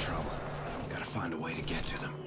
trouble. Gotta find a way to get to them.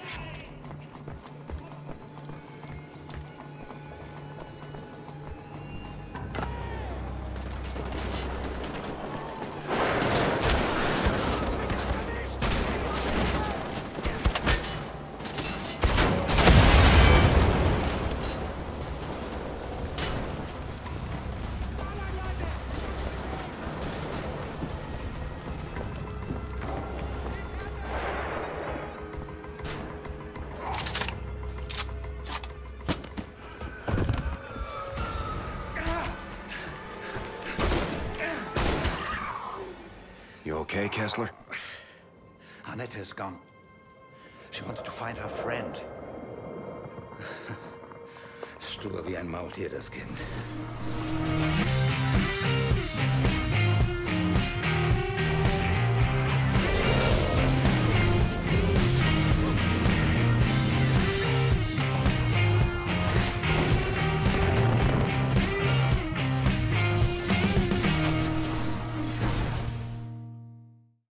You okay, Kessler? Annette is gone. She wanted to find her friend. Stur wie ein maultiertes Kind.